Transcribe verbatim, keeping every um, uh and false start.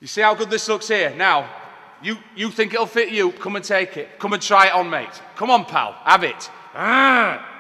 You see how good this looks here? Now, you, you think it'll fit you? Come and take it. Come and try it on, mate. Come on, pal. Have it. Ah.